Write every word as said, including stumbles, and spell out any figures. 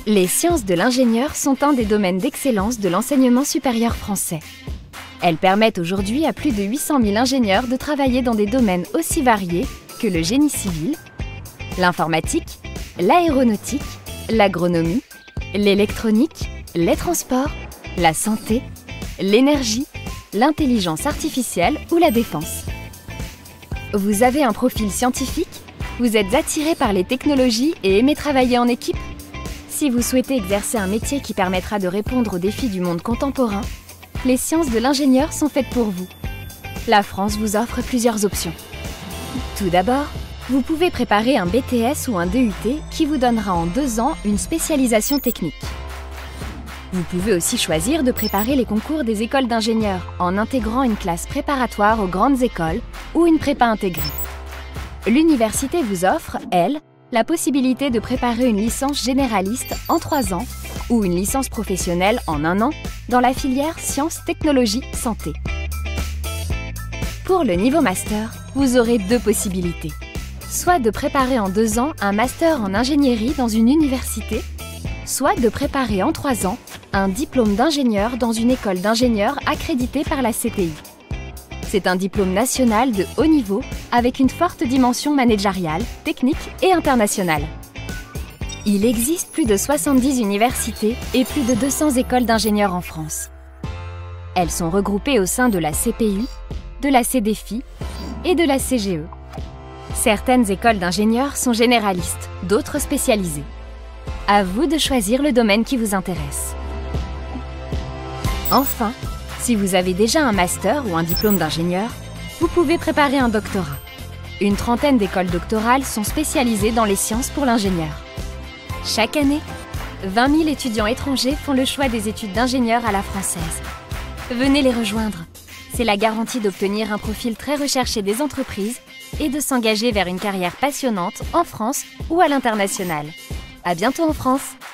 Les sciences de l'ingénieur sont un des domaines d'excellence de l'enseignement supérieur français. Elles permettent aujourd'hui à plus de huit cent mille ingénieurs de travailler dans des domaines aussi variés que le génie civil, l'informatique, l'aéronautique, l'agronomie, l'électronique, les transports, la santé, l'énergie, l'intelligence artificielle ou la défense. Vous avez un profil scientifique? Vous êtes attiré par les technologies et aimez travailler en équipe? Si vous souhaitez exercer un métier qui permettra de répondre aux défis du monde contemporain, les sciences de l'ingénieur sont faites pour vous. La France vous offre plusieurs options. Tout d'abord, vous pouvez préparer un B T S ou un D U T qui vous donnera en deux ans une spécialisation technique. Vous pouvez aussi choisir de préparer les concours des écoles d'ingénieurs en intégrant une classe préparatoire aux grandes écoles ou une prépa intégrée. L'université vous offre, elle, la possibilité de préparer une licence généraliste en trois ans ou une licence professionnelle en un an dans la filière sciences, technologies, santé. Pour le niveau master, vous aurez deux possibilités. Soit de préparer en deux ans un master en ingénierie dans une université, soit de préparer en trois ans un diplôme d'ingénieur dans une école d'ingénieurs accréditée par la C T I. C'est un diplôme national de haut niveau avec une forte dimension managériale, technique et internationale. Il existe plus de soixante-dix universités et plus de deux cents écoles d'ingénieurs en France. Elles sont regroupées au sein de la C P U, de la C D F I et de la C G E. Certaines écoles d'ingénieurs sont généralistes, d'autres spécialisées. À vous de choisir le domaine qui vous intéresse. Enfin, si vous avez déjà un master ou un diplôme d'ingénieur, vous pouvez préparer un doctorat. Une trentaine d'écoles doctorales sont spécialisées dans les sciences pour l'ingénieur. Chaque année, vingt mille étudiants étrangers font le choix des études d'ingénieur à la française. Venez les rejoindre. C'est la garantie d'obtenir un profil très recherché des entreprises et de s'engager vers une carrière passionnante en France ou à l'international. À bientôt en France!